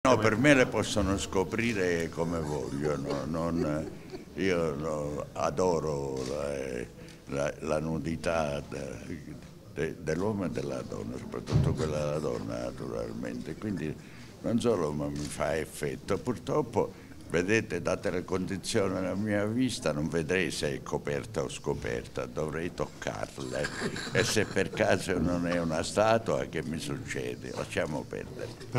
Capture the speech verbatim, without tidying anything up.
No, per me le possono scoprire come vogliono. Non, io no, adoro la, la, la nudità de, de, dell'uomo e della donna, soprattutto quella della donna naturalmente. Quindi non solo mi fa effetto, purtroppo vedete, date le condizioni della mia vista, non vedrei se è coperta o scoperta, dovrei toccarle. E se per caso non è una statua, che mi succede? Lasciamo perdere.